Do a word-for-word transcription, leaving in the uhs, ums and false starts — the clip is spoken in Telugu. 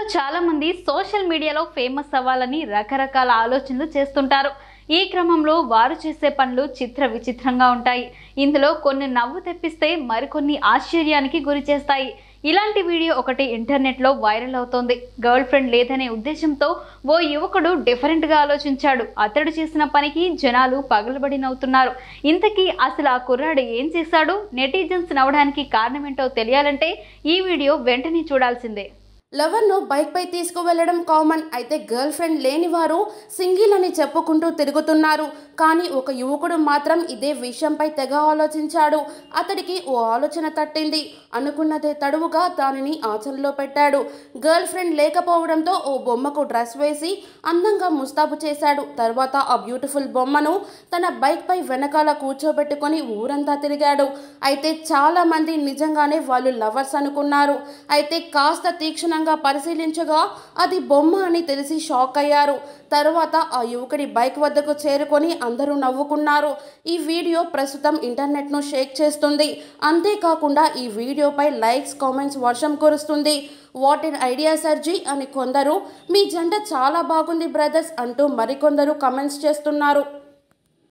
చాలా మంది సోషల్ మీడియాలో ఫేమస్ అవ్వాలని రకరకాల ఆలోచనలు చేస్తుంటారు. ఈ క్రమంలో వారు చేసే పనులు చిత్ర విచిత్రంగా ఉంటాయి. ఇందులో కొన్ని నవ్వు తెప్పిస్తే మరికొన్ని ఆశ్చర్యానికి గురి చేస్తాయి. ఇలాంటి వీడియో ఒకటి ఇంటర్నెట్లో వైరల్ అవుతోంది. గర్ల్ ఫ్రెండ్ లేదనే ఉద్దేశంతో ఓ యువకుడు డిఫరెంట్గా ఆలోచించాడు. అతడు చేసిన పనికి జనాలు పగలబడి నవ్వుతున్నారు. ఇంతకీ అసలు ఆ కుర్రాడు ఏం చేశాడు? నెటిజన్స్ నవ్వడానికి కారణమేంటో తెలియాలంటే ఈ వీడియో వెంటనే చూడాల్సిందే. లవర్ను బైక్పై తీసుకువెళ్లడం కామన్. అయితే గర్ల్ ఫ్రెండ్ లేని వారు సింగిల్ అని చెప్పుకుంటూ తిరుగుతున్నారు. కానీ ఒక యువకుడు మాత్రం ఇదే విషయంపై తెగ ఆలోచించాడు. అతడికి ఓ ఆలోచన తట్టింది. అనుకున్నదే తడువుగా దానిని ఆచరణలో పెట్టాడు. గర్ల్ ఫ్రెండ్ లేకపోవడంతో ఓ బొమ్మకు డ్రెస్ వేసి అందంగా ముస్తాబు చేశాడు. తర్వాత ఆ బ్యూటిఫుల్ బొమ్మను తన బైక్పై వెనకాల కూర్చోబెట్టుకొని ఊరంతా తిరిగాడు. అయితే చాలా మంది నిజంగానే వాళ్ళు లవర్స్ అనుకున్నారు. అయితే కాస్త తీక్షణ పరిశీలించగా అది బొమ్మ అని తెలిసి షాక్ అయ్యారు. తర్వాత ఆ యువకుడి బైక్ వద్దకు చేరుకొని అందరూ నవ్వుకున్నారు. ఈ వీడియో ప్రస్తుతం ఇంటర్నెట్ను షేక్ చేస్తుంది. అంతేకాకుండా ఈ వీడియోపై లైక్స్, కామెంట్స్ వర్షం కురుస్తుంది. వాట్ ఎన్ ఐడియా సర్జీ అని కొందరు, మీ జంట చాలా బాగుంది బ్రదర్స్ అంటూ మరికొందరు కామెంట్స్ చేస్తున్నారు.